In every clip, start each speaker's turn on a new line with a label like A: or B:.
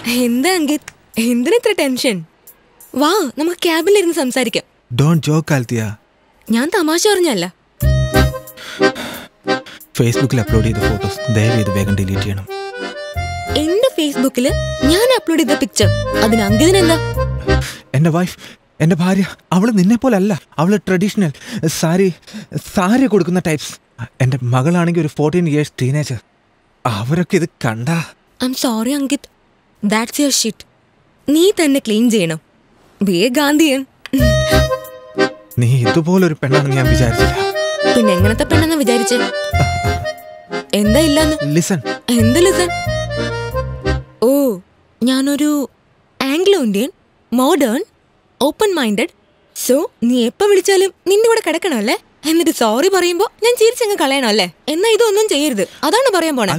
A: എന്താ അങ്കിത്, എന്തിനാ ഇത്ര ടെൻഷൻ? വാ, നമുക്ക് ക്യാബിലിരുന്ന് സംസാരിക്കാം.
B: Don't joke Althea.
A: ഞാൻ തമാശ പറഞ്ഞല്ല.
B: ഫേസ്ബുക്കിൽ അപ്ലോഡ് ചെയ്ത ഫോട്ടോസ് ദയവേത് വേഗം ഡിലീറ്റ് ചെയ്യണം.
A: എന്റെ ഫേസ്ബുക്കിൽ ഞാൻ അപ്ലോഡ് ചെയ്ത പിക്ചർ, അതിന് അങ്കിതിനെന്താ?
B: എന്റെ വൈഫ്, എന്റെ ഭാര്യ, അവള് നിന്നെ പോലല്ല. അവള് ട്രഡീഷണൽ സാരി കൊടുക്കുന്ന ടൈപ്സ്. എന്റെ മകളാണെങ്കിൽ ഒരു 14 years ടീനേജർ. അവരൊക്കെ ഇത് കണ്ടാ.
A: I'm sorry Ankit, that's your shit. നീ തന്നെ ക്ലീൻ ചെയ്യണം. Be a Gandhian.
B: നീ ഇതുപോലൊരു പെണ്ണാണെന്ന് ഞാൻ വിചാരിച്ചില്ല.
A: പിന്നെ എങ്ങനത്തെ പെണ്ണെന്നാ വിചാരിച്ചേ? എന്താ ഇല്ലാന്ന്?
B: ലിസൺ.
A: എന്ത് ലിസൺ? ഓ, ഞാനൊരു Anglo Indian, modern, open minded. So നീ എപ്പോ വിളിച്ചാലും നിന്റെ കൂടെ കിടക്കണമല്ലേ? എന്നിട്ട് സോറി പറയുമ്പോ ഞാൻ ചിരിച്ചങ്ങ് കളയണമല്ലേ? എന്നാ ഇതൊന്നും ചെയ്യരുത്, അതാണ് പറയാൻ പോണേ.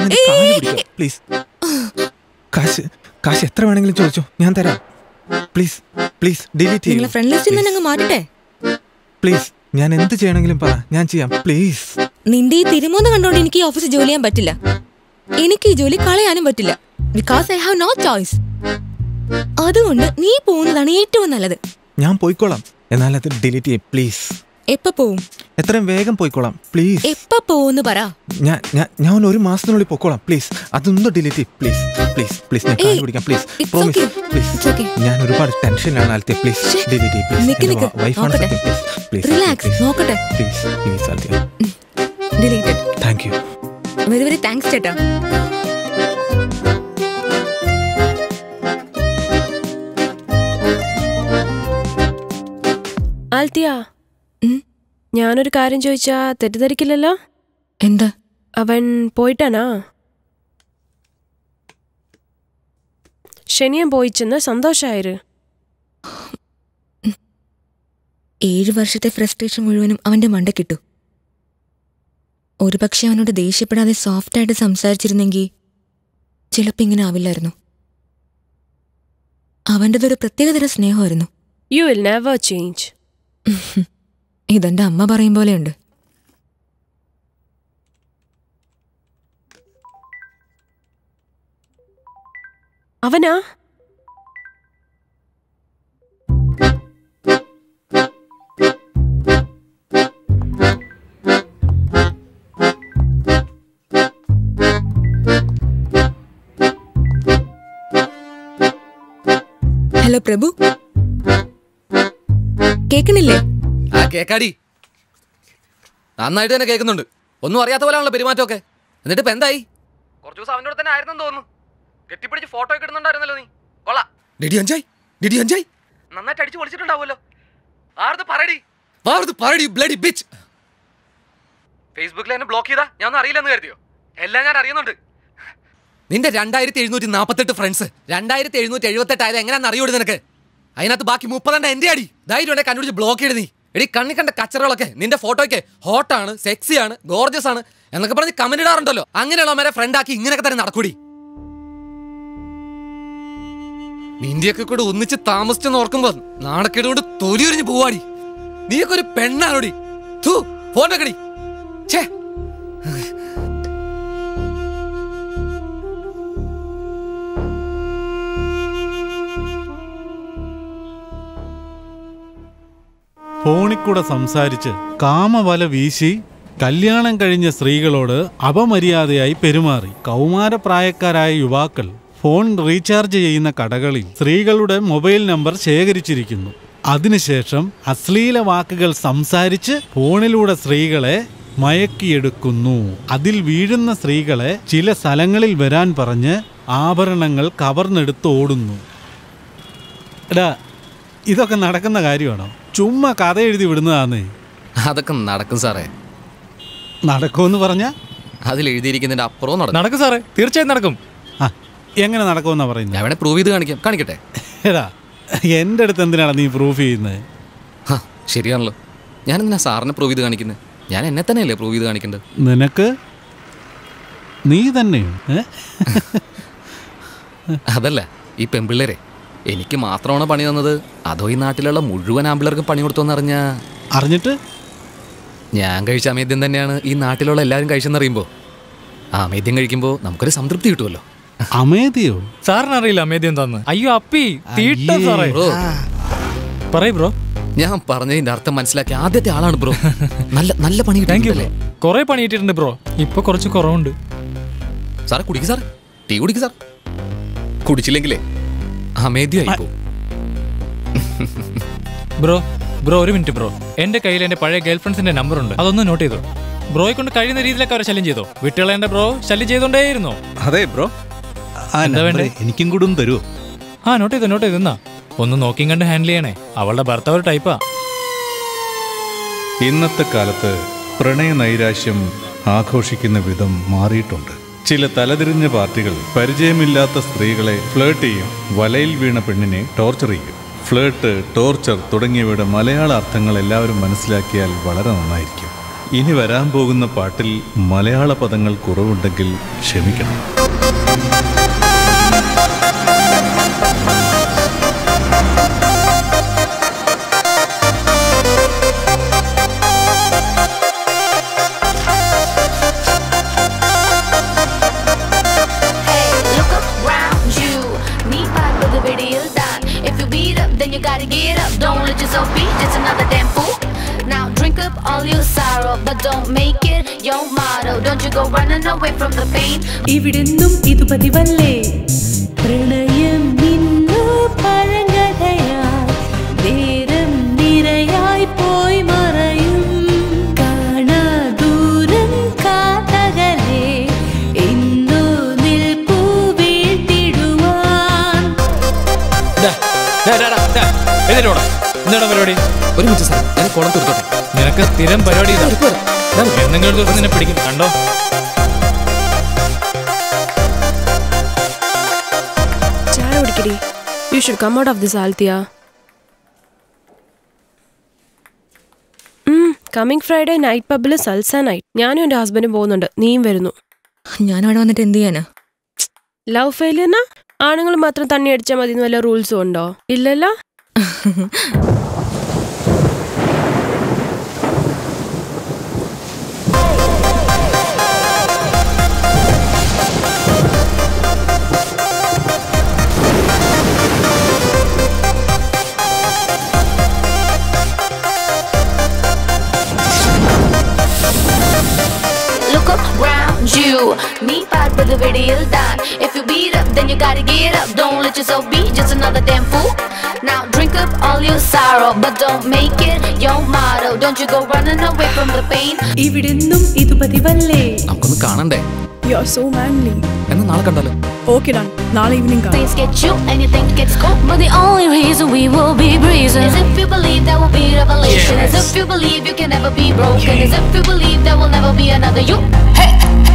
B: കാശ് എത്ര വേണമെങ്കിലും ചോദിച്ചോ, ഞാൻ തരാം. പ്ലീസ് പ്ലീസ് ഡിലീറ്റ് ചെയ്യൂ.
A: നിങ്ങളെ ഫ്രണ്ട് ലിസ്റ്റിൽ നിന്ന് അങ്ങ് മാറ്റട്ടെ
B: പ്ലീസ്. ഞാൻ എന്ത് ചെയ്യണമെങ്കിലും പറ, ഞാൻ ചെയ്യാം. പ്ലീസ്.
A: നിന്റെ ഈ തിരുമോന്ന് കണ്ടോണ്ട് എനിക്ക് ഈ ഓഫീസിൽ ജോലി ചെയ്യാൻ പറ്റില്ല. എനിക്ക് ഈ ജോലി കളയാനും പറ്റില്ല. Because I have no choice. അതുകൊണ്ട് നീ പോകുന്നതാണ് ഏറ്റവും നല്ലത്.
B: ഞാൻ പോയിക്കോളാം, എന്നാൽ അത് ഡിലീറ്റ് ചെയ്യേ പ്ലീസ്.
A: എപ്പ പോവും?
B: എത്രയും വേഗം പോയിക്കോളാം പ്ലീസ്.
A: എപ്പ പോവെന്ന് പറ.
B: ഞാൻ ഒരു മാസത്തിനുള്ളിൽ പോയിക്കോളാം പ്ലീസ്. അതൊന്ന് ഡിലീറ്റ് ചെയ്യ് പ്ലീസ് പ്ലീസ് പ്ലീസ്. ഞാൻ കാല് പിടിക്കാം പ്ലീസ്. Promise please. ഞാൻ ഒരുപാട് ടെൻഷനിലാണ് ആൽത്തിയ. പ്ലീസ് ഡിലീറ്റ് ചെയ്യ് പ്ലീസ്. വൈഫാണ് സത്യം. പ്ലീസ്
A: റിലാക്സ്, നോക്കട്ടെ.
B: Please please Althea.
A: Deleted.
B: Thank you.
A: Very very thanks ചേട്ടാ.
C: ആൽത്തിയ, ഞാനൊരു കാര്യം ചോദിച്ചാ തെറ്റിദ്ധരിക്കില്ലല്ലോ?
A: എന്താ?
C: അവൻ പോയിട്ടാനാ? ശനിയം പോയിച്ചെന്ന് സന്തോഷായിരു.
A: 7 വർഷത്തെ ഫ്രസ്ട്രേഷൻ മുഴുവനും അവന്റെ മണ്ടക്കിട്ടു. ഒരു പക്ഷെ അവനോട് ദേഷ്യപ്പെടാതെ സോഫ്റ്റായിട്ട് സംസാരിച്ചിരുന്നെങ്കിൽ ചിലപ്പോൾ ഇങ്ങനെ ആവില്ലായിരുന്നു. അവൻ്റെതൊരു പ്രത്യേകതരം സ്നേഹമായിരുന്നു.
C: You will never change.
A: ഇതെന്റെ അമ്മ പറയും പോലെയുണ്ട്.
C: അവനാ?
A: ഹലോ പ്രഭു, കേക്കണില്ലേ?
D: ആ കേക്കാടി, നന്നായിട്ട് തന്നെ കേൾക്കുന്നുണ്ട്. ഒന്നും അറിയാത്ത പോലെയാണല്ലോ പെരുമാറ്റമൊക്കെ. എന്നിട്ട് ഇപ്പം എന്തായി? കുറച്ച് ദിവസം അവൻ്റെ തന്നെ ആയിരുന്നെന്ന് തോന്നുന്നു. കെട്ടിപ്പിടിച്ച് ഫോട്ടോ ഒക്കെ ഇടുന്നുണ്ടായിരുന്നല്ലോ നീ. കൊള്ളാം. നന്നായിട്ട് അടിച്ചു പൊളിച്ചിട്ടുണ്ടാവുമല്ലോ. ഫേസ്ബുക്കിൽ എന്നെ ബ്ലോക്ക് ചെയ്താ ഞാൻ ഒന്നും അറിയില്ലെന്ന് കരുതിയോ? എല്ലാം ഞാൻ അറിയുന്നുണ്ട്. നിന്റെ 2748 ഫ്രണ്ട്സ് 2778 ആയത് എങ്ങനെയാണെന്ന് അറിയൂടി നിനക്ക്? അതിനകത്ത് ബാക്കി 30 എൻ്റെ അടി. ധൈര്യം ഉണ്ടെ കണ്ടുപിടിച്ച് ബ്ലോക്ക് ചെയ്ത് നീ. എടി കണ്ണി കണ്ട കച്ചറകളൊക്കെ നിന്റെ ഫോട്ടോയ്ക്ക് ഹോട്ടാണ്, സെക്സിയാണ്, ഗോർജസ് ആണ് എന്നൊക്കെ പറഞ്ഞ് കമന്റ് ഇടാറുണ്ടല്ലോ. അങ്ങനെയുള്ളവരെ ഫ്രണ്ടാക്കി ഇങ്ങനെയൊക്കെ തന്നെ നടക്കൂടി. നിന്റെയൊക്കെ കൂടെ ഒന്നിച്ച് താമസിച്ചെന്ന് ഓർക്കുമ്പോ നാണക്കേടുകൊണ്ട് തൊലിയൊരിഞ്ഞ് പോവാടി. നീയൊക്കെ ഒരു പെണ്ണാണോടി. ഫോൺ വെക്കടി. ഛേ,
E: ഫോണിക്കൂടെ സംസാരിച്ച് കാമവല വീശി കല്യാണം കഴിഞ്ഞ സ്ത്രീകളോട് അപമര്യാദയായി പെരുമാറി കൗമാരപ്രായക്കാരായ യുവാക്കൾ ഫോൺ റീചാർജ് ചെയ്യുന്ന കടകളിൽ സ്ത്രീകളുടെ മൊബൈൽ നമ്പർ ശേഖരിച്ചിരിക്കുന്നു. അതിനുശേഷം അശ്ലീല വാക്കുകൾ സംസാരിച്ച് ഫോണിലൂടെ സ്ത്രീകളെ മയക്കിയെടുക്കുന്നു. അതിൽ വീഴുന്ന സ്ത്രീകളെ ചില സ്ഥലങ്ങളിൽ വരാൻ പറഞ്ഞ് ആഭരണങ്ങൾ കവർന്നെടുത്ത് ഓടുന്നു. എടാ, ഇതൊക്കെ നടക്കുന്ന കാര്യമാണോ? ചുമ്മാ കഥ എഴുതി വിടുന്നതാന്നേ.
D: അതൊക്കെ നടക്കും സാറേ.
E: നടക്കുമെന്ന് പറഞ്ഞ
D: അതിൽ എഴുതിയിരിക്കുന്നതിന്റെ അപ്പുറവും
F: നടക്കും സാറേ, തീർച്ചയായും നടക്കും.
E: എങ്ങനെ നടക്കുമെന്നാ പറയുന്നത്?
D: ഞാൻ പ്രൂവ് ചെയ്ത് കാണിക്കട്ടെ.
E: എടാ, എൻ്റെ അടുത്ത് എന്തിനാണ് നീ പ്രൂഫ് ചെയ്യുന്നത്?
D: ശരിയാണല്ലോ, ഞാൻ എന്തിനാ സാറിനെ പ്രൂവ് ചെയ്ത് കാണിക്കുന്നത്? ഞാൻ എന്നെ തന്നെയല്ലേ പ്രൂവ് ചെയ്ത് കാണിക്കേണ്ടത്.
E: നിനക്ക് നീ തന്നെയോ?
D: അതല്ല, ഈ പെൺപിള്ളേരെ എനിക്ക് മാത്രമാണ് പണി തന്നത്, അതോ ഈ നാട്ടിലുള്ള മുഴുവൻ ആമ്പിള്ളേർക്കും പണി കൊടുത്തോന്ന് അറിഞ്ഞിട്ട് ഞാൻ കഴിച്ച അമേദ്യം തന്നെയാണ് ഈ നാട്ടിലുള്ള എല്ലാവരും കഴിച്ചെന്നറിയുമ്പോൾ ആ അമേദ്യം കഴിക്കുമ്പോൾ നമുക്കൊരു സംതൃപ്തി കിട്ടുമല്ലോ.
E: അമേദിയോ?
F: സാറിന് അറിയില്ല അമേദി എന്താന്ന്? അയ്യോ അപ്പി തീട്ട സാറേ. പറയ് ബ്രോ.
D: ഞാൻ പറഞ്ഞതിന്റെ അർത്ഥം മനസ്സിലാക്കി ആദ്യത്തെ ആളാണ് ബ്രോ. നല്ല നല്ല പണി കിട്ടിയില്ലേ?
F: കൊറേ പണി കിട്ടിയിട്ടുണ്ട് ബ്രോ. ഇപ്പൊ കുറച്ച് കുറവുണ്ട്.
D: സാറേ കുടിക്ക് സാർ, ടീ കുടിക്ക് സാർ. കുടിച്ചില്ലെങ്കിലേ അമേദിയായിപ്പോ.
F: ബ്രോ ബ്രോ ഒരു മിനിറ്റ് ബ്രോ. എന്റെ കയ്യിൽ എന്റെ പഴയ ഗേൾ ഫ്രണ്ട്സിന്റെ നമ്പർ ഉണ്ട്, അതൊന്ന് നോട്ട് ചെയ്തോ. ബ്രോയെ കൊണ്ട് കഴിയുന്ന രീതിയിലൊക്കെ അവരെ ശല്യം ചെയ്തോ. വിട്ടുകളേണ്ട ബ്രോ ശല്യം ചെയ്തോണ്ടേയിരുന്നോ?
E: അതെ ബ്രോ. എന്താ വേണ്ടേ? എനിക്കും കൂടെ ഒന്ന് തരുമോ?
F: നോട്ട് ചെയ്തോ എന്നാ. ഒന്ന് നോക്കിയും കണ്ട് ഹാൻഡിൽ ചെയ്യണേ. അവളുടെ ഭർത്താവ് ഒരു ടൈപ്പാ.
E: ഇന്നത്തെ കാലത്ത് പ്രണയ നൈരാശ്യം ആഘോഷിക്കുന്ന വിധം മാറിയിട്ടുണ്ട്. ചില തലതിരിഞ്ഞ പാർട്ടികൾ പരിചയമില്ലാത്ത സ്ത്രീകളെ ഫ്ലേർട്ട് ചെയ്യും, വലയിൽ വീണ പെണ്ണിനെ ടോർച്ചർ ചെയ്യും. ഫ്ലേർട്ട്, ടോർച്ചർ തുടങ്ങിയവയുടെ മലയാള അർത്ഥങ്ങൾ എല്ലാവരും മനസ്സിലാക്കിയാൽ വളരെ നന്നായിരിക്കും. ഇനി വരാൻ പോകുന്ന പാട്ടിൽ മലയാള പദങ്ങൾ കുറവുണ്ടെങ്കിൽ ക്ഷമിക്കണം.
G: Gotta get up, don't let yourself be just another damn fool. Now drink up all your sorrow, but don't make it your motto. Don't you go running away from the pain.
H: ഇവിടെന്നും ഇതു പതിവല്ലേ, പ്രണയം നിന്നു പഴങ്കഥയായി നേരം നിരയായി പോയി മറയും. കാണാ ദൂരം കാതകലേ ഇന്നു നിൽപ്പൂ വീഴ്ത്തിടുവാൻ.
F: എന്താണ് പരിപാടി?
D: ഒരു മിനിറ്റ് സാർ, ഞാൻ കുളം തീർത്തോട്ടെ.
F: നിനക്ക് സ്ഥിരം പരിപാടി എന്തെങ്കിലും ദിവസം നിന്നെ പിടിക്കും കണ്ടോ.
C: ചായ കുടിക്കടി. You should come out of this, Althea. Coming Friday night പബ്ബിൽ സൽസ നൈറ്റ്. ഞാനും എൻ്റെ ഹസ്ബൻഡും പോകുന്നുണ്ട്, നീയും വരുന്നു.
A: ഞാനവിടെ വന്നിട്ട് എന്ത് ചെയ്യാനാ?
C: ലവ് ഫെയിലിയറിനാ? ആണുങ്ങൾ മാത്രം തണ്ണി അടിച്ചാൽ മതി എന്ന് വല്ല റൂൾസും ഉണ്ടോ? ഇല്ലല്ലോ.
G: നീ പാർപ്പത് വെടിയിൽ താൻ. If you beat up, then you gotta get up. Don't let yourself be just another damn fool. Now drink up all your sorrow, but don't make it your motto. Don't you go running away from the pain.
H: ഇവിടെന്നും ഇതു പതിവല്ലേ.
D: നമുക്കൊന്ന് കാണണ്ടേ?
I: You are so manly.
D: എന്നാ നാളെ കണ്ടാലോ?
I: Okay done. നാളെ evening കാണാം.
G: Things get you and you think it gets cold, but the only reason we will be breezing is if you believe there will be revelation. Is if you believe you can never be broken. Is if you believe there will never be another you. Hey.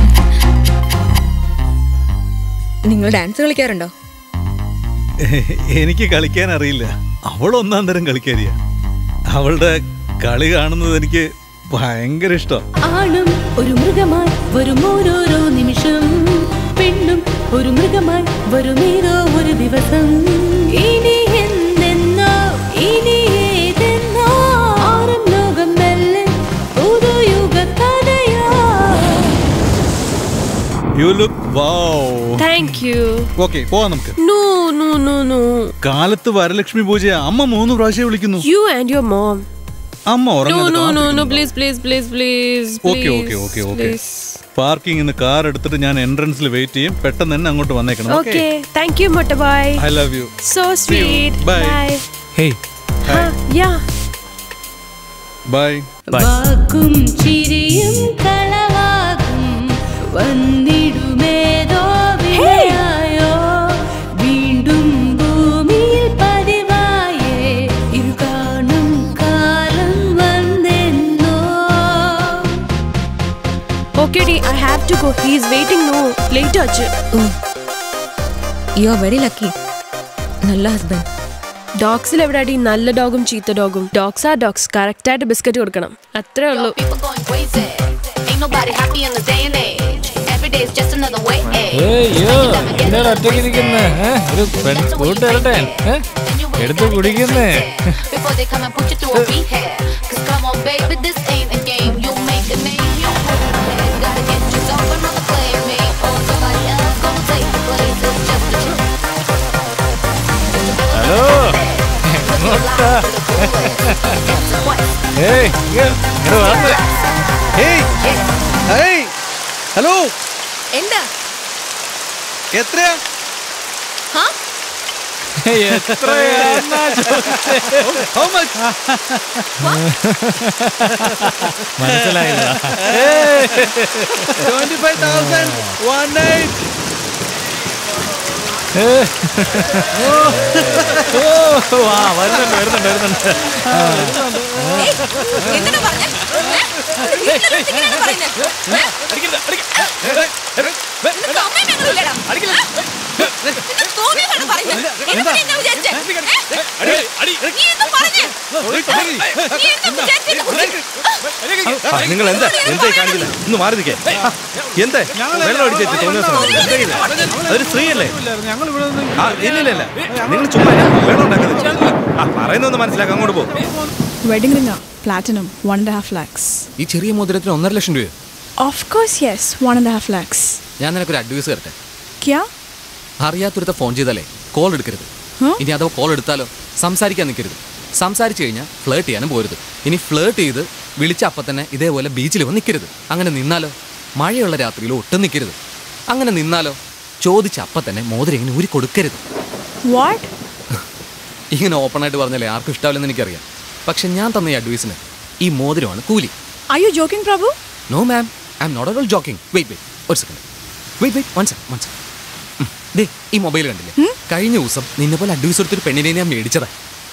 A: നിങ്ങൾ dance കളിക്കാറുണ്ടോ?
E: എനിക്ക് കളിക്കാൻ അറിയില്ല. അവൾ ഒന്നാം തരം കളിക്കാരിയ. അവളുടെ കളി കാണുന്നത് എനിക്ക് ഭയങ്കര ഇഷ്ടം.
H: ആണും ഒരു മൃഗമായി വരും ഓരോരോ നിമിഷം, പെണ്ണും ഒരു മൃഗമായി വരും ഏതോ ഒരു ദിവസം. ഇനി എന്തെന്നോ ഇനി ഏതെന്നോ ആറും ലോകം മെല്ലെ പുതുയുഗ കഥയാ.
E: You look wow.
C: Thank you.
E: Okay, പോവാം നമുക്ക്.
C: No.
E: കാലത്ത് വരലക്ഷ്മി പൂജ അമ്മ 3 പ്രാവശ്യം വിളിക്കുന്നു.
C: You and your mom.
E: അമ്മ ഉറങ്ങുന്നു.
C: No, please.
E: Okay. പാർക്കിംഗ് ഇന്ന് കാർ എടുത്തിട്ട് ഞാൻ എൻട്രൻസിൽ വെയിറ്റ് ചെയ്യും. പെട്ടെന്ന് തന്നെ അങ്ങോട്ട് വന്നേക്കണം.
C: Okay. Thank you, Motorbhai.
E: I love you.
C: So sweet.
E: Bye.
F: Hey.
C: Yeah.
E: Bye.
H: വാക്കും ചിരിയും കളവാകും വന്നിടുമേതോ വിളയായോ വീണ്ടും ഭൂമിയിൽ പതിവായേ ഇരു കാണും കാലം വന്നെന്നോ.
C: Okay, Dee, I have to go. He is waiting. No, later.
A: You are very lucky. നല്ല ഹസ്ബൻഡ്.
C: ഡോഗ്സിൽ എവിടെയാടി നല്ല ഡോഗും ചീത്ത ഡോഗും? Dogs are dogs. കറക്റ്റ് ആയിട്ട് ബിസ്ക്കറ്റ് കൊടുക്കണം, അത്രേ ഉള്ളൂ.
F: എടുത്ത് കുടിക്കുന്നേ.
E: ഹലോ
B: ഹലോ
A: എന്താ
B: എത്രയാ
F: മനസ്സിലായില്ല.
B: 25,000 one night.
F: വരുന്നുണ്ട്.
B: നിങ്ങൾ എന്താ കാണിക്കുന്നത്? ഒന്ന് മാറി നിൽക്കേ. എന്താ വെള്ളം അടിച്ചു തോന്നിയ അതൊരു സ്ത്രീയല്ലേ? ഇല്ല നിങ്ങൾ ചുമ്മാ വെള്ളം ഉണ്ടാക്കുന്നത്. പറയുന്നൊന്ന് മനസ്സിലാക്കാം. അങ്ങോട്ട് പോകും.
I: Wedding ring platinum 1.5 lakhs.
D: ഈ ചെറിയ മോതിരത്തിന് 1.5 ലക്ഷം രൂപ.
I: Of course yes, 1.5 lakhs.
D: ഞാൻ നിനക്കൊരു അഡ്വൈസ് തരട്ടെ.
I: ക്യാ?
D: അറിയാത്തൊരുത്ത ഫോൺ ചെയ്താലേ കോൾ എടുക്കരുത്. ഇനി അഥവാ കോൾ എടുത്താലോ സംസാരിക്കാൻ നിൽക്കരുത്. സംസാരിച്ചു കഴിഞ്ഞാൽ ഫ്ലേർട്ട് ചെയ്യാനും പോരുത്. ഇനി ഫ്ലേർട്ട് ചെയ്ത് വിളിച്ച അപ്പം തന്നെ ഇതേപോലെ ബീച്ചിൽ വന്ന് നിൽക്കരുത്. അങ്ങനെ നിന്നാലോ മഴയുള്ള രാത്രിയിൽ ഒട്ടും നിൽക്കരുത്. അങ്ങനെ നിന്നാലോ ചോദിച്ച അപ്പം തന്നെ മോതിരം ഇങ്ങനെ ഊരി കൊടുക്കരുത്.
I: വാട്ട്?
D: ഇങ്ങനെ ഓപ്പണായിട്ട് പറഞ്ഞാലേ ആർക്കും ഇഷ്ടാവില്ലെന്ന് എനിക്കറിയാം. പക്ഷെ ഞാൻ തന്ന ഈ അഡ്വൈസിന് ഈ മോതിരമാണ് കൂലി.
I: Are you joking, Prabhu?
D: No ma'am, I am not at all joking. Wait, ഒരു സെക്കൻഡ്. Wait, one second. ദേ ഈ മൊബൈൽ കണ്ടില്ലേ? കഴിഞ്ഞ ദിവസം നിന്നെ പോലെ അഡ്വൈസ് കൊടുത്തൊരു പെണ്ണിനെ ഞാൻ മേടിച്ചതാ.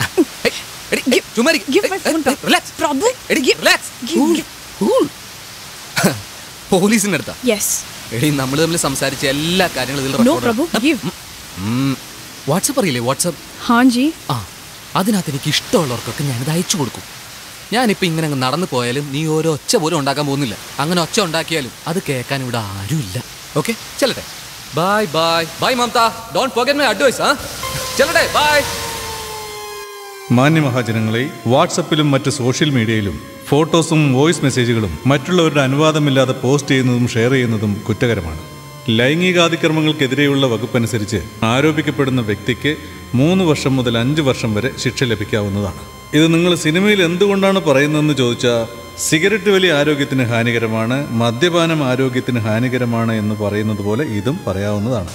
D: പോലീസിന്റെ അടുത്താ. എടി നമ്മൾ തമ്മിൽ സംസാരിച്ച എല്ലാ കാര്യങ്ങളും വാട്സപ്പ് അറിയില്ലേ? വാട്സപ്പ് അതിനകത്ത് എനിക്ക് ഇഷ്ടമുള്ളവർക്കൊക്കെ ഞാനിത് അയച്ചു കൊടുക്കും. ഞാനിപ്പോൾ ഇങ്ങനെ അങ്ങ് നടന്നു പോയാലും നീ ഓരോ ഒച്ച പോലും ഉണ്ടാക്കാൻ പോകുന്നില്ല. അങ്ങനെ ഒച്ച ഉണ്ടാക്കിയാലും അത് കേൾക്കാൻ ഇവിടെ ആരുമില്ല. ഓക്കെ ചെല്ലട്ടെ. Bye Mamata. Don't forget my advice. ചെല്ലട്ടെ. ബൈ.
E: മാന്യമഹാജനങ്ങളെ, വാട്സപ്പിലും മറ്റ് സോഷ്യൽ മീഡിയയിലും ഫോട്ടോസും വോയിസ് മെസ്സേജുകളും മറ്റുള്ളവരുടെ അനുവാദമില്ലാതെ പോസ്റ്റ് ചെയ്യുന്നതും ഷെയർ ചെയ്യുന്നതും കുറ്റകരമാണ്. ലൈംഗികാതിക്രമങ്ങൾക്കെതിരെയുള്ള വകുപ്പനുസരിച്ച് ആരോപിക്കപ്പെടുന്ന വ്യക്തിക്ക് 3 വർഷം മുതൽ 5 വർഷം വരെ ശിക്ഷ ലഭിക്കാവുന്നതാണ്. ഇത് നിങ്ങൾ സിനിമയിൽ എന്തുകൊണ്ടാണ് പറയുന്നതെന്ന് ചോദിച്ചാൽ, സിഗരറ്റ് വലി ആരോഗ്യത്തിന് ഹാനികരമാണ്, മദ്യപാനം ആരോഗ്യത്തിന് ഹാനികരമാണ് എന്ന് പറയുന്നത് പോലെ ഇതും പറയാവുന്നതാണ്.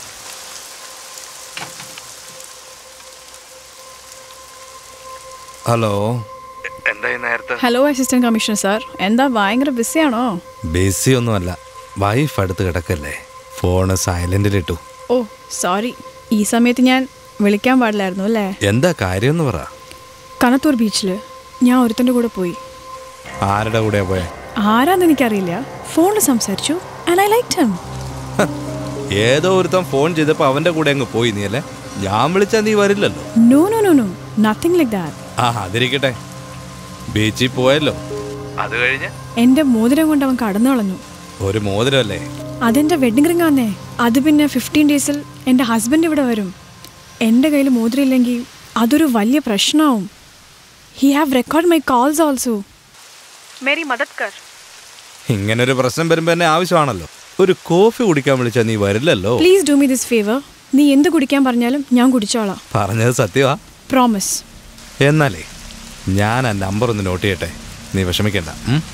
J: ഹലോ.
B: എന്തായി നേരത്തെ?
I: ഹലോ അസിസ്റ്റന്റ് കമ്മീഷണർ സാർ, എന്താ ഭയങ്കര ബിസിയാണോ?
J: ബിസി ഒന്നുമല്ല, വൈഫ് അടുത്ത് കിടക്കല്ലേ, ഫോണ് സൈലന്റിലിട്ടു.
I: ഓ സോറി, ഈ സമയത്ത് ഞാൻ വിളിക്കാൻ പാടില്ലായിരുന്നു അല്ലേ?
J: എന്താ കാര്യം എന്ന് പറ.
I: കനത്തൂർ ബീച്ചില് ഞാൻ ഒരുത്തൻ്റെ കൂടെ പോയി.
J: ആരുടെ കൂടെയാ പോയെ?
I: ആരാന്ന് എനിക്കറിയില്ല. ഫോണിൽ സംസാരിച്ചു and I liked him.
J: ഏതോ ഒരുത്തൻ ഫോൺ ചെയ്തപ്പോ അവന്റെ കൂടെ അങ്ങ് പോയി നീ അല്ലേ? ഞാൻ വിളിച്ചാ നീ വരില്ലല്ലോ.
I: No, nothing like that.
J: അതിരിക്കട്ടെ, ബീച്ചിൽ പോയല്ലോ, അത് കഴിഞ്ഞ്
I: എന്റെ മോതിരം കൊണ്ട് അവൻ കടന്നു കളഞ്ഞു.
J: ഒരു മോതിരല്ലേ?
I: അതെന്റെ വെഡിങ് റിംഗ് ആന്നേ. അത് പിന്നെ 15 ഡേയ്സിൽ എന്റെ ഹസ്ബൻഡ് ഇവിടെ വരും. എന്റെ കയ്യിൽ മോതിരം ഇല്ലെങ്കിൽ അതൊരു വലിയ പ്രശ്നമാവും. He have record my calls also. മേരി മദദ് കർ.
J: ഇങ്ങനൊരു പ്രശ്നം വരുമ്പോ എന്നെ ആവശ്യമാണല്ലോ. ഒരു കോഫി കുടിക്കാൻ വിളിച്ചാ നീ വരില്ലല്ലോ.
I: Please do me this favour. നീ എന്ത് കുടിക്കാൻ പറഞ്ഞാലും ഞാൻ കുടിച്ചോളാം.
J: പറഞ്ഞത് സത്യമാ?
I: പ്രോമിസ്.
J: എന്നാലേ ഞാൻ ആ നമ്പർ ഒന്ന് നോട്ട് ചെയ്യട്ടെ, നീ വിഷമിക്കണ്ട.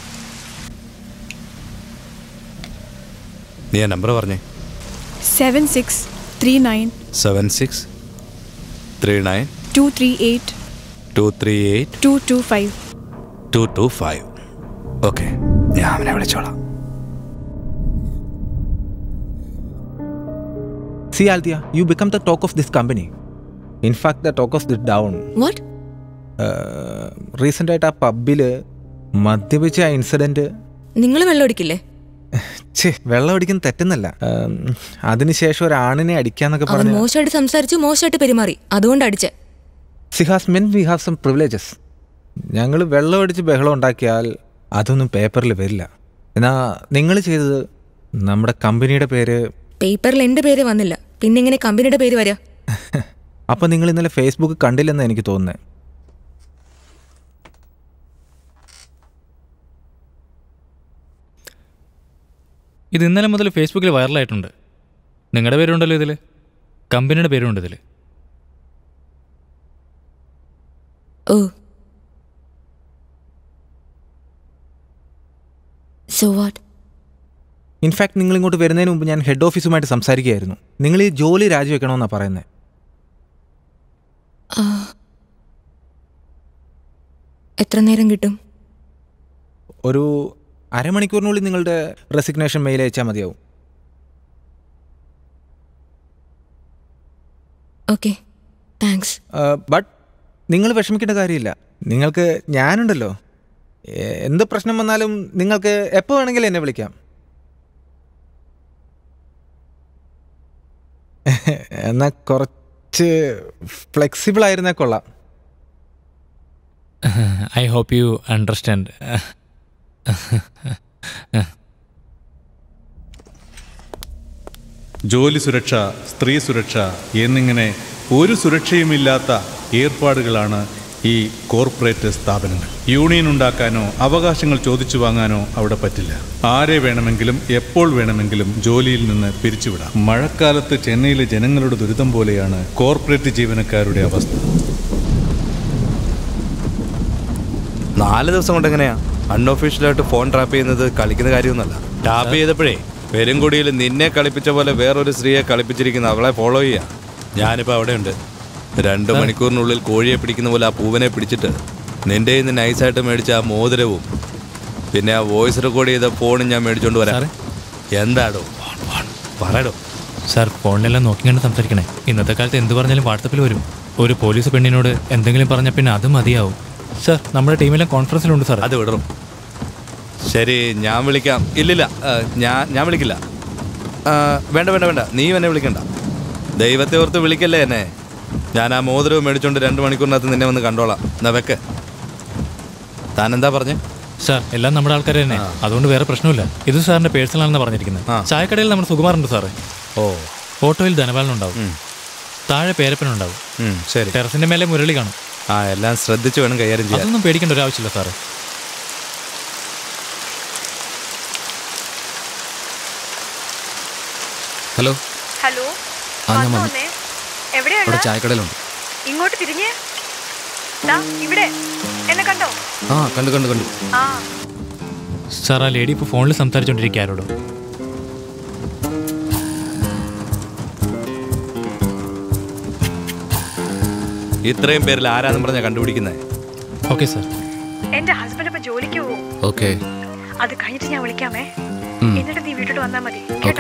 J: നീ ആ നമ്പർ പറഞ്ഞേ.
I: 7639 238
J: 225. ഓക്കെ, ഞാൻ അവനെ വിളിച്ചോളാം.
B: See Althea, you become the talk of this company. In fact, the talk of this down.
A: What?
B: Recent ആയിട്ട് ആ പബ്ബില് മദ്യപിച്ച ആ ഇൻസിഡന്റ്.
A: നിങ്ങൾ വെള്ളം അടിക്കില്ലേ?
B: വെള്ളം അടിക്കുന്ന തെറ്റെന്നല്ല, അതിനുശേഷം ഒരാണിനെ അടിക്കാന്നൊക്കെ പറഞ്ഞു.
A: മോശമായിട്ട് സംസാരിച്ചു, മോശമായിട്ട് പെരുമാറി, അതുകൊണ്ട് അടിച്ചേ.
B: സിഹാസ് men we have some privileges. ഞങ്ങൾ വെള്ളം അടിച്ച് ബഹളം ഉണ്ടാക്കിയാൽ അതൊന്നും പേപ്പറിൽ വരില്ല. എന്നാ നിങ്ങൾ ചെയ്തത് നമ്മുടെ കമ്പനിയുടെ പേര്
A: പേപ്പറിൽ എന്റെ പേര് വന്നില്ല, പിന്നെ എങ്ങനെ കമ്പനിയുടെ പേര് വരാ?
B: അപ്പൊ നിങ്ങൾ ഇന്നലെ ഫേസ്ബുക്ക് കണ്ടില്ലെന്ന് എനിക്ക് തോന്നുന്നത്.
F: ഇത് ഇന്നലെ മുതൽ ഫേസ്ബുക്കിൽ വൈറലായിട്ടുണ്ട്. നിങ്ങളുടെ പേരുണ്ടല്ലോ ഇതിൽ, കമ്പനിയുടെ പേരുണ്ട് ഇതിൽ.
A: ഓ, സോ വാട്ട്?
B: ഇൻഫാക്ട് നിങ്ങൾ ഇങ്ങോട്ട് വരുന്നതിന് മുമ്പ് ഞാൻ ഹെഡ് ഓഫീസുമായിട്ട് സംസാരിക്കുകയായിരുന്നു. നിങ്ങൾ ഈ ജോലി രാജിവെക്കണമെന്നാണ് പറയുന്നത്.
A: എത്ര നേരം കിട്ടും?
B: ഒരു അരമണിക്കൂറിനുള്ളിൽ നിങ്ങളുടെ റെസിഗ്നേഷൻ മെയിൽ അയച്ചാൽ മതിയാവും.
A: Okay, thanks.
B: ബട്ട് നിങ്ങൾ വിഷമിക്കേണ്ട കാര്യമില്ല. നിങ്ങൾക്ക് ഞാനുണ്ടല്ലോ. എന്ത് പ്രശ്നം വന്നാലും നിങ്ങൾക്ക് എപ്പോൾ വേണമെങ്കിലും എന്നെ വിളിക്കാം. എന്നാൽ കുറച്ച് ഫ്ലെക്സിബിൾ ആയിരുന്നേ കൊള്ളാം.
F: I hope you understand.
E: ജോലി സുരക്ഷ, സ്ത്രീ സുരക്ഷ എന്നിങ്ങനെ ഒരു സുരക്ഷയുമില്ലാത്ത ഏർപ്പാടുകളാണ് ഈ കോർപ്പറേറ്റ് സ്ഥാപനങ്ങൾ. യൂണിയൻ ഉണ്ടാക്കാനോ അവകാശങ്ങൾ ചോദിച്ചു വാങ്ങാനോ അവിടെ പറ്റില്ല. ആരെ വേണമെങ്കിലും എപ്പോൾ വേണമെങ്കിലും ജോലിയിൽ നിന്ന് പിരിച്ചുവിടാം. മഴക്കാലത്ത് ചെന്നൈയിലെ ജനങ്ങളുടെ ദുരിതം പോലെയാണ് കോർപ്പറേറ്റ് ജീവനക്കാരുടെ അവസ്ഥ.
J: 4 ദിവസം കൊണ്ട് എങ്ങനെയാ അൺഒഫീഷ്യലായിട്ട് ഫോൺ ട്രാപ്പ് ചെയ്യുന്നത്? കളിക്കുന്ന കാര്യമൊന്നുമല്ല. ടാപ്പ് ചെയ്തപ്പോഴേ പെരുങ്കുടിയിൽ നിന്നെ കളിപ്പിച്ച പോലെ വേറൊരു സ്ത്രീയെ കളിപ്പിച്ചിരിക്കുന്ന അവളെ ഫോളോ ചെയ്യാ. ഞാനിപ്പോൾ അവിടെ ഉണ്ട്. 2 മണിക്കൂറിനുള്ളിൽ കോഴിയെ പിടിക്കുന്ന പോലെ ആ പൂവനെ പിടിച്ചിട്ട് നിന്റെ ഇന്ന് നൈസായിട്ട് മേടിച്ച ആ മോതിരവും പിന്നെ ആ വോയിസ് റെക്കോർഡ് ചെയ്ത ഫോണും ഞാൻ മേടിച്ചോണ്ട് വരാം. എന്താടോ പറയടോ?
F: സാർ, ഫോണിലെല്ലാം നോക്കി കണ്ട് സംസാരിക്കണേ. ഇന്നത്തെ കാലത്ത് എന്ത് പറഞ്ഞാലും വാട്സപ്പിൽ വരും. ഒരു പോലീസ് പെണ്ണിനോട് എന്തെങ്കിലും പറഞ്ഞാൽ പിന്നെ അത് മതിയാവും. സാർ, നമ്മുടെ ടീമിലെ കോൺഫറൻസിലുണ്ട് സാർ.
J: അത് വിടറും. ശരി, ഞാൻ വിളിക്കാം. ഇല്ലില്ല, ഞാൻ വിളിക്കില്ല. വേണ്ട വേണ്ട വേണ്ട, നീ എന്നെ വിളിക്കണ്ട. ദൈവത്തെ ഓർത്ത് വിളിക്കല്ലേ എന്നെ. ഞാൻ ആ മോതിരവും മേടിച്ചോണ്ട് 2 മണിക്കൂറിനകത്ത് നിന്നെ വന്ന് കണ്ടോളാം. എന്നാ വെക്ക്. താൻ എന്താ പറഞ്ഞേ?
F: സാർ, എല്ലാം നമ്മുടെ ആൾക്കാർ തന്നെ, അതുകൊണ്ട് വേറെ പ്രശ്നമില്ല. ഇത് സാറിന്റെ പേഴ്സണൽ ആണെന്ന് പറഞ്ഞിരിക്കുന്നത്. ചായക്കടയിൽ നമ്മുടെ സുകുമാറുണ്ട് സാറേ.
J: ഓ.
F: ഓട്ടോയിൽ ധനപാലനുണ്ടാവും, താഴെ പേരപ്പനുണ്ടാവും.
J: ശരി.
F: ടെറസിന്റെ മേലെ മുരളി കാണും.
J: എല്ലാം ശ്രദ്ധിച്ച് വേണം കൈകാര്യം ചെയ്യാൻ.
F: അതൊന്നും പേടിക്കേണ്ട ഒരു ആവശ്യമില്ല സാറേ.
D: ഹലോ.
K: ഹലോ,
D: ഇവിടെ ചായക്കടയിലുണ്ട്.
K: ഇങ്ങോട്ട് തിരിഞ്ഞേ. ഇവിടെ എന്നെ കണ്ടോ?
D: കണ്ടു.
F: സാർ, ആ ലേഡി ഇപ്പോൾ ഫോണിൽ സംസാരിച്ചോണ്ടിരിക്കുക ആരോടോ.
J: ഇത്രയും പേരിൽ ആരാന്ന് പറഞ്ഞാ കണ്ടുപിടിക്കുന്നത്?
F: Okay sir.
K: എന്റെ ഹസ്ബൻഡ് ഇപ്പൊ ജോലിക്ക് പോകും.
D: ഓക്കെ.
K: അത് കഴിഞ്ഞിട്ട് ഞാൻ വിളിക്കാമേ. എന്നിട്ട് നീ വീട്ടിൽ വന്നാൽ മതി കേട്ടോ.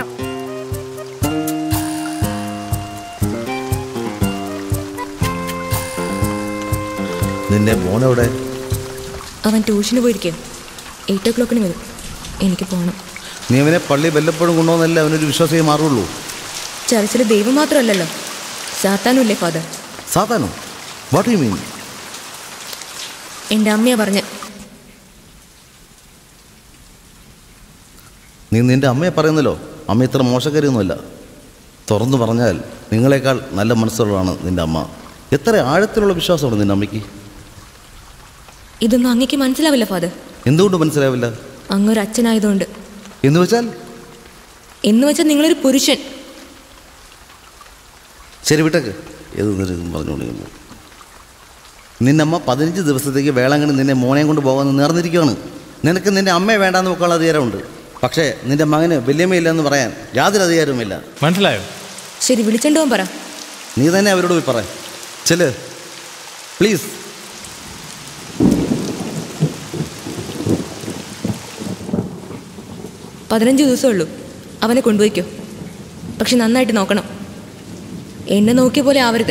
L: നിന്റെ മോനെവിടെ?
A: അവൻ ട്യൂഷന് പോയിരിക്കും. 8 o'clock വരും. എനിക്ക് പോകണം.
L: നീ അവനെ പള്ളി വല്ലപ്പോഴും കൊണ്ടുപോകുന്നല്ലേ അവനൊരു വിശ്വാസിയെ മാറുള്ളൂ.
A: ചർച്ചിൽ ദൈവം മാത്രമല്ലല്ലോ, സാത്താനും ഇല്ലേ ഫാദർ?
L: സാത്താനോ? What you mean?
A: എൻ്റെ അമ്മയാ പറഞ്ഞ.
L: നീ നിന്റെ അമ്മയെ പറയുന്നല്ലോ. അമ്മ ഇത്ര മോശക്കാരിയൊന്നുമല്ല. തുറന്നു പറഞ്ഞാൽ നിങ്ങളെക്കാൾ നല്ല മനസ്സുള്ളതാണ് നിന്റെ അമ്മ. എത്ര ആഴത്തിലുള്ള വിശ്വാസമാണ് നിന്റെ അമ്മയ്ക്ക്.
A: ഇതൊന്നും അങ്ങേക്ക് മനസ്സിലാവില്ല ഫാദർ.
L: എന്തുകൊണ്ട് മനസ്സിലാവില്ല?
A: അങ്ങൊരു അച്ഛനായതുകൊണ്ട്.
L: എന്ന് വെച്ചാൽ
A: നിങ്ങളൊരു പുരുഷൻ.
L: ശരി, വിട്ടേക്ക്. ഏത് പറഞ്ഞുകൊണ്ടിരിക്കുന്നു. നിന്റെ അമ്മ 15 ദിവസത്തേക്ക് വേളാങ്കണ്ണി നിന്നെ മോനെയും കൊണ്ട് പോകാമെന്ന് നേർന്നിരിക്കുകയാണ്. നിനക്ക് നിന്റെ അമ്മയെ വേണ്ടാന്ന് നോക്കാനുള്ള അധികാരമുണ്ട്. പക്ഷേ നിന്റെ മകന് വല്യമ്മയില്ലെന്ന് പറയാൻ യാതൊരു അധികാരവുമില്ല.
F: മനസ്സിലായോ?
A: ശരി, വിളിച്ചോണ്ടോ പറ.
L: നീ തന്നെ അവരോട് പോയി പറ. ചെല് പ്ലീസ്.
A: $15 ദിവസമുള്ളൂ. അവനെ കൊണ്ടുപോയിക്കോ. പക്ഷെ നന്നായിട്ട് നോക്കണം. എന്നെ നോക്കിയ പോലെ ആവരുത്.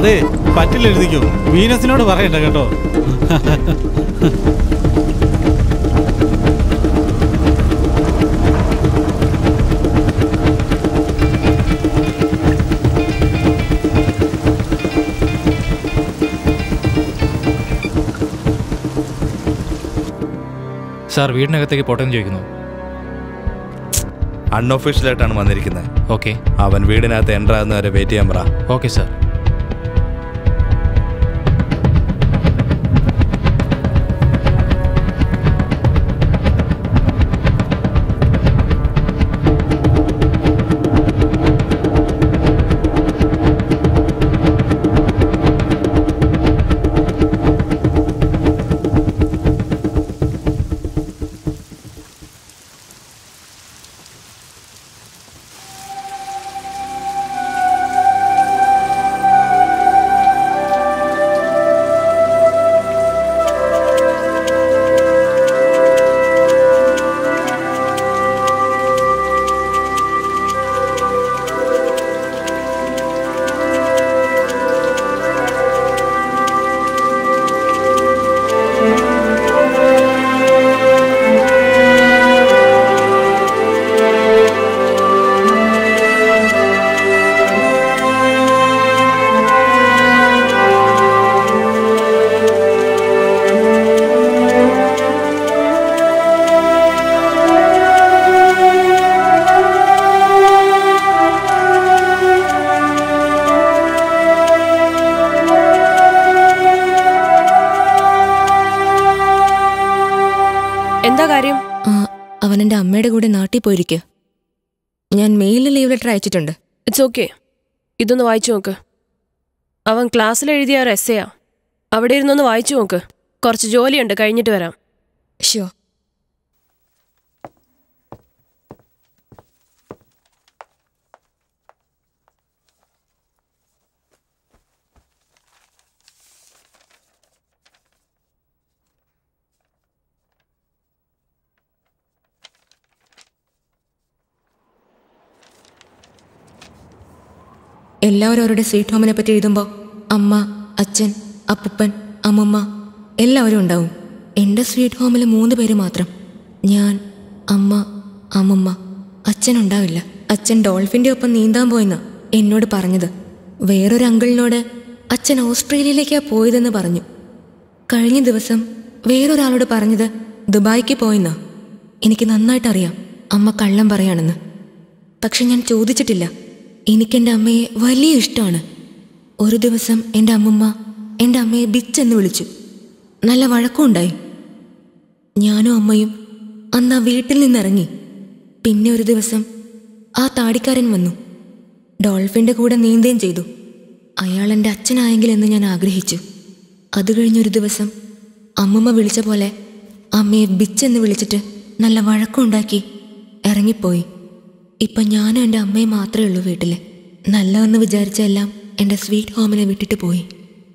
M: അതെ പറ്റില്ല എഴുതിക്കോ. വീനസിനോട് പറയണ്ട കേട്ടോ.
F: സാർ വീടിനകത്തേക്ക് പോട്ടെന്ന് ചോദിക്കുന്നു.
J: അൺഒഫീഷ്യലായിട്ടാണ് വന്നിരിക്കുന്നത്.
F: ഓക്കെ.
J: അവൻ വീടിനകത്ത് എൻ്റർ ആകുന്നവരെ വെയിറ്റ് ചെയ്യാൻ പറ.
F: Okay sir.
C: എന്താ കാര്യം?
A: അവൻ എൻ്റെ അമ്മയുടെ കൂടെ നാട്ടിൽ പോയിരിക്കുക. ഞാൻ മെയിലിൽ ലീവ് ലെറ്റർ അയച്ചിട്ടുണ്ട്.
C: It's okay. ഇതൊന്ന് വായിച്ചു നോക്ക്. അവൻ ക്ലാസ്സിൽ എഴുതിയ ഒരു എസ്സേയാ. അവിടെ ഇരുന്നൊന്ന് വായിച്ചു നോക്ക്. കുറച്ച് ജോലിയുണ്ട്, കഴിഞ്ഞിട്ട് വരാം.
A: ഷ്യോ. എല്ലാവരും അവരുടെ സ്വീറ്റ് ഹോമിനെ പറ്റി എഴുതുമ്പോൾ അമ്മ, അച്ഛൻ, അപ്പൂപ്പൻ, അമ്മമ്മ എല്ലാവരും ഉണ്ടാവും. എൻ്റെ സ്വീറ്റ് ഹോമിൽ 3 പേര് മാത്രം. ഞാൻ, അമ്മ, അമ്മമ്മ. അച്ഛൻ ഉണ്ടാവില്ല. അച്ഛൻ ഡോൾഫിൻ്റെ ഒപ്പം നീന്താൻ പോയെന്നാ എന്നോട് പറഞ്ഞത്. വേറൊരു അങ്കിളിനോട് അച്ഛൻ ഓസ്ട്രേലിയയിലേക്കാണ് പോയതെന്ന് പറഞ്ഞു. കഴിഞ്ഞ ദിവസം വേറൊരാളോട് പറഞ്ഞത് ദുബായിക്ക് പോയെന്നാ. എനിക്ക് നന്നായിട്ടറിയാം അമ്മ കള്ളം പറയാണെന്ന്. പക്ഷെ ഞാൻ ചോദിച്ചിട്ടില്ല. എനിക്കെൻ്റെ അമ്മയെ വലിയ ഇഷ്ടമാണ്. ഒരു ദിവസം എൻ്റെ അമ്മമ്മ എൻ്റെ അമ്മയെ ബിച്ചെന്ന് വിളിച്ചു. നല്ല വഴക്കമുണ്ടായി. ഞാനും അമ്മയും അന്ന് ആ വീട്ടിൽ നിന്നിറങ്ങി. പിന്നെ ഒരു ദിവസം ആ താടിക്കാരൻ വന്നു. ഡോൾഫിൻ്റെ കൂടെ നീന്തുകയും ചെയ്തു. അയാൾ എൻ്റെ അച്ഛനായെങ്കിലെന്ന് ഞാൻ ആഗ്രഹിച്ചു. അത് കഴിഞ്ഞൊരു ദിവസം അമ്മമ്മ വിളിച്ച പോലെ അമ്മയെ ബിച്ചെന്ന് വിളിച്ചിട്ട് നല്ല വഴക്കമുണ്ടാക്കി ഇറങ്ങിപ്പോയി. ഇപ്പം ഞാനും എൻ്റെ അമ്മയും മാത്രമേ ഉള്ളൂ വീട്ടിൽ. നല്ലതെന്ന് വിചാരിച്ച എല്ലാം എൻ്റെ സ്വീറ്റ് ഹോമിനെ വിട്ടിട്ട് പോയി.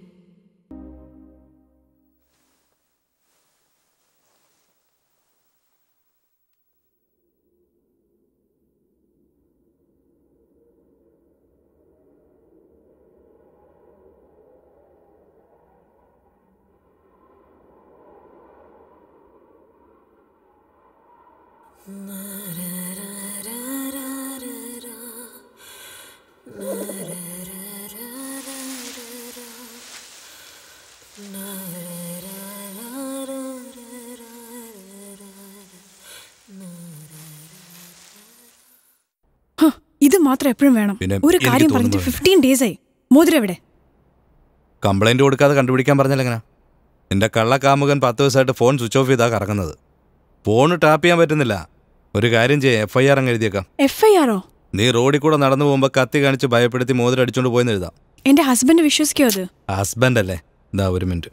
I: ഇത് മാത്രം എപ്പോഴും വേണം. ഒരു കാര്യം പറഞ്ഞിട്ട് 15 days ആയി. മോതിരം എവിടെ?
J: കംപ്ലൈന്റ് കൊടുക്കാതെ കണ്ടുപിടിക്കാൻ പറഞ്ഞാൽ എങ്ങനെ? എന്റെ കള്ളക്കാമുകൻ 10 ദിവസമായിട്ട് ഫോൺ സ്വിച്ച് ഓഫ് ചെയ്താ കറങ്ങുന്നത്. ഫോൺ ടാപ്പ് ചെയ്യാൻ പറ്റുന്നില്ല. ഒരു കാര്യം ചെയ്യാം, FIR അങ്ങ് എഴുതിയേക്കാം.
I: FIR?
J: നീ റോഡിൽ കൂടെ നടന്നു പോകുമ്പോ കത്തി കാണിച്ച് ഭയപ്പെടുത്തി മോതിരം അടിച്ചോണ്ട് പോയെന്ന് എഴുതാം.
I: എന്റെ ഹസ്ബൻഡ് വിശ്വസിക്കോ അത്?
J: ഹസ്ബൻഡ് അല്ലേ? ഇതാ ഒരു മിനിറ്റ്.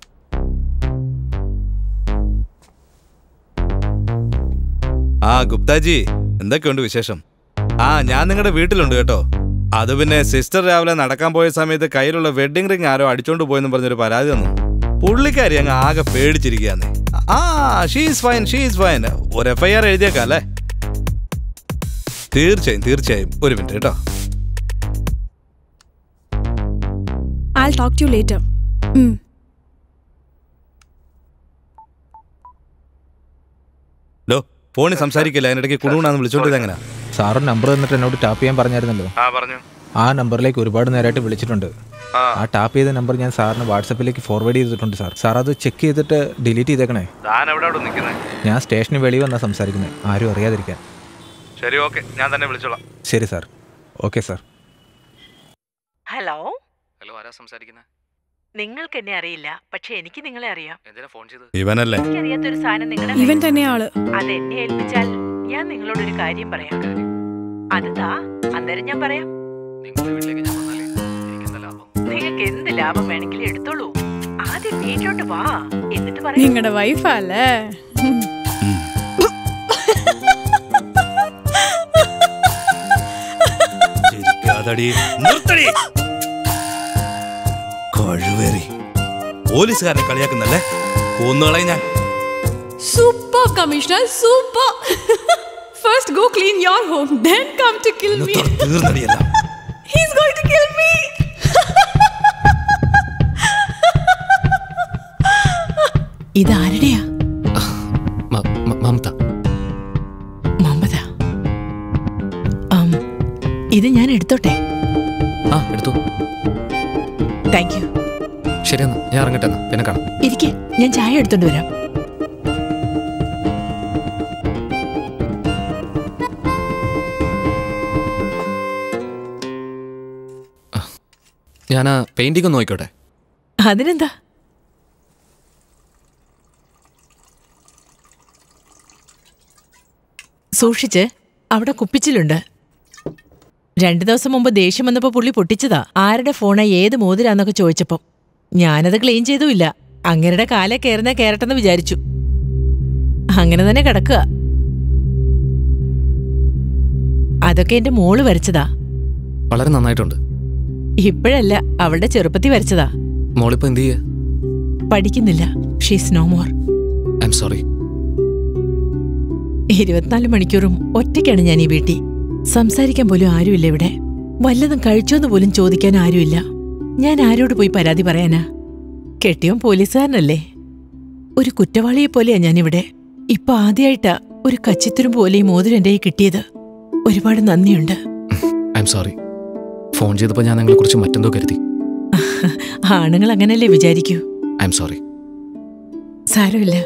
J: ഗുപ്താജി, എന്തൊക്കെയുണ്ട് വിശേഷം? ഞാൻ നിങ്ങളുടെ വീട്ടിലുണ്ട് കേട്ടോ. അത് പിന്നെ സിസ്റ്റർ രാവിലെ നടക്കാൻ പോയ സമയത്ത് കയ്യിലുള്ള വെഡിങ് റിംഗ് ആരോ അടിച്ചോണ്ട് പോയെന്ന് പറഞ്ഞൊരു പരാതി തന്നു. പുള്ളിക്കാരി അങ്ങ് ആകെ പേടിച്ചിരിക്കുകയാന്നേ. She's fine. ഒരു FIR എഴുതിയേക്കാം അല്ലേ? തീർച്ചയായും. ഒരു മിനിറ്റ് കേട്ടോ.
I: I'll talk to you later.
J: ഫോണിൽ സംസാരിക്കില്ല, അതിനിടയ്ക്ക് കുണുകുണാന്ന് വിളിച്ചോണ്ടിരുന്നത് എങ്ങനെ?
B: സാറ് നമ്പർ തന്നിട്ട് എന്നോട് ടാപ്പ് ചെയ്യാൻ പറഞ്ഞായിരുന്നല്ലോ.
J: പറഞ്ഞു.
B: ആ നമ്പറിലേക്ക് ഒരുപാട് നേരമായിട്ട് വിളിച്ചിട്ടുണ്ട്. ആ ടാപ്പ് ചെയ്ത നമ്പർ ഞാൻ സാറിന് വാട്സപ്പിലേക്ക് ഫോർവേഡ് ചെയ്തിട്ടുണ്ട് സാർ. സാർ അത് ചെക്ക് ചെയ്തിട്ട് ഡിലീറ്റ് ചെയ്തേക്കണേ. ഞാൻ സ്റ്റേഷന് വെളിയിൽ വന്നാ സംസാരിക്കുന്നത്, ആരും അറിയാതിരിക്കാൻ.
J: ശരി, ഓക്കെ, ഞാൻ തന്നെ വിളിച്ചോളാം.
B: ശരി sir. Okay sir.
N: Hello.
D: Hello, ആരാ സംസാരിക്കുന്നത്?
N: നിങ്ങൾക്ക് എന്നെ അറിയില്ല, പക്ഷെ എനിക്ക് നിങ്ങളെ അറിയാം.
D: എന്തിനാ ഫോൺ ചെയ്തത്?
J: ഇവനല്ലേ?
N: എനിക്കറിയാത്തൊരു സാധനം നിങ്ങളുടെ
I: ഇവൻ തന്നെയാള്.
N: അതെന്നെ ഏൽപ്പിച്ചാൽ ഞാൻ നിങ്ങളോടൊരു കാര്യം പറയാം. അതാ അന്നേരം ഞാൻ പറയാം. നിങ്ങൾക്ക് എന്ത് ലാഭം വേണമെങ്കിലും എടുത്തോളൂ. ആദ്യം വീട്ടിലോട്ട് വാ, എന്നിട്ട് പറയാം.
I: നിങ്ങളുടെ വൈഫല്ലേ?
J: പോലീസുകാരനെ കളിയാക്കുന്നല്ലേ? കൊന്നുകളയും ഞാൻ.
I: Super, Commissioner, super. First go clean your home, then come to kill me. He's going to kill me.
N: ഇതാരുടെയാ?
D: Mamata.
N: Mamata. ഇത് ഞാൻ എടുത്തോട്ടെ?
D: ആ, എടുത്തു.
N: Thank you.
D: ശരി, എന്നാ ഞാൻ ഇറങ്ങട്ടെ, പിന്നെ കാണാം.
N: ഇരിക്കെ, ഞാൻ ചായ എടുത്തോണ്ട് വരാം.
D: ഞാൻ പെയിന്റിംഗ് ഒന്ന് നോക്കിക്കോട്ടെ?
N: അതിനെന്താ? സൂക്ഷിച്ച്, അവിടെ കുപ്പിച്ചിലുണ്ട്. 2 ദിവസം മുമ്പ് ദേഷ്യം വന്നപ്പോ പുള്ളി പൊട്ടിച്ചതാ. ആരുടെ ഫോണാ, ഏത് മോതിരാന്നൊക്കെ ചോദിച്ചപ്പം ഞാനത് ക്ലീൻ ചെയ്തുമില്ല. അങ്ങരുടെ കാലെ കയറട്ടെന്ന് വിചാരിച്ചു. അങ്ങനെ തന്നെ കിടക്കുക. അതൊക്കെ എന്റെ മോള് വരച്ചതാ.
D: വളരെ നന്നായിട്ടുണ്ട്.
N: ഇപ്പോഴല്ല, അവളുടെ ചെറുപ്പത്തിൽ വരച്ചതാ.
D: മോളിപ്പോ എന്ത് ചെയ്യ?
N: പഠിക്കുന്നില്ല. She's no more.
D: I'm sorry.
N: 24 മണിക്കൂറും ഒറ്റയ്ക്കാണ് ഞാൻ ഈ വീട്ടിൽ. സംസാരിക്കാൻ പോലും ആരുമില്ല ഇവിടെ. വല്ലതും കഴിച്ചോന്ന് പോലും ചോദിക്കാൻ ആരുമില്ല. ഞാൻ ആരോട് പോയി പരാതി പറയാനാ? കെട്ടിയോൻ പോലീസുകാരനല്ലേ? ഒരു കുറ്റവാളിയെ പോലെയാ ഞാനിവിടെ. ഇപ്പൊ ആദ്യമായിട്ടാ ഒരു കച്ചിത്തുരുമ്പ് പോലെ ഈ മോതിരം എന്റെ കിട്ടിയത്. ഒരുപാട് നന്ദിയുണ്ട്.
D: I am sorry. ഫോൺ ചെയ്തപ്പോ ഞാൻ നിങ്ങളെ കുറിച്ച് മറ്റെന്തോ കരുതി.
N: ആണുങ്ങൾ അങ്ങനല്ലേ വിചാരിക്കൂ.
D: I am sorry.
N: സാരമില്ല.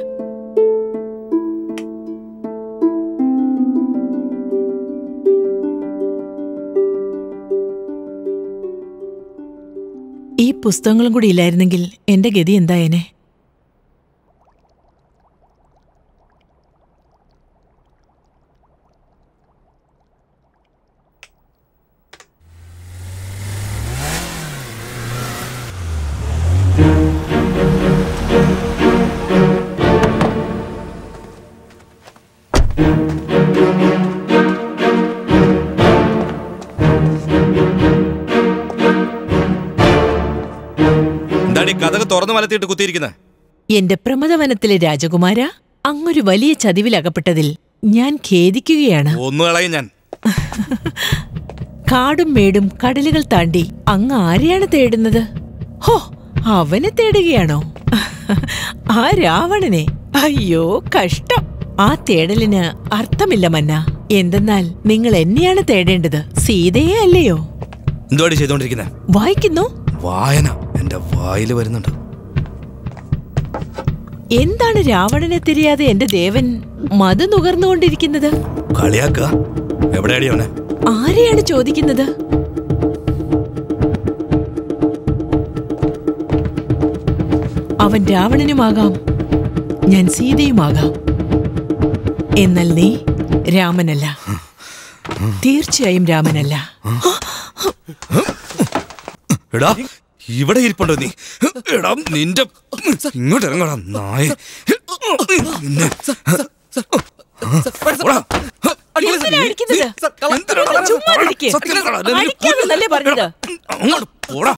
N: ഈ പുസ്തകങ്ങളും കൂടി ഇല്ലായിരുന്നെങ്കിൽ എന്റെ ഗതി എന്തായേനെ?
J: കഥക് തുറന്നു മലത്തിയിട്ട് കുത്തിയിരിക്കുന്നത്.
N: എന്റെ പ്രമദവനത്തിലെ രാജകുമാര, അങ്ങൊരു വലിയ ചതിവിലകപ്പെട്ടതിൽ ഞാൻ ഖേദിക്കുകയാണ്.
J: ഒന്നുകളയും ഞാൻ.
N: കാടും മേടും കടലുകൾ താണ്ടി അങ്ങ് ആരെയാണ് തേടുന്നത്? ഹോ, അവനെ തേടുകയാണോ? ആ രാവണനെ? അയ്യോ കഷ്ടം. ആ തേടലിന് അർത്ഥമില്ല മന്ന. എന്തെന്നാൽ നിങ്ങൾ എന്നെയാണ് തേടേണ്ടത്, സീതയെ അല്ലയോ?
J: എന്തുവാടി ചെയ്തോണ്ടിരിക്കുന്നത്?
N: വായിക്കുന്നു.
J: വായന എന്റെ വായിൽ വരുന്നുണ്ട്.
N: എന്താണ് രാവണനെ തിരിയാതെ എന്റെ ദേവൻ മധു നുകർന്നുകൊണ്ടിരിക്കുന്നത്?
J: കളിയാക്ക. എവിടെയാടി അവനെ?
N: ആരെയാണ് ചോദിക്കുന്നത്? അവൻ രാവണനുമാകാം, ഞാൻ സീതയുമാകാം. എന്നാൽ നീ രാമനല്ല. തീർച്ചയായും രാമനല്ല.
J: എടാ, ഇവിടെ ഇരിപ്പുണ്ടോ നീ? എടാ നിന്റെ ഇങ്ങോട്ട് ഇറങ്ങടാ നായ.
N: അടിക്കുന്നത്? ചുമ്മാ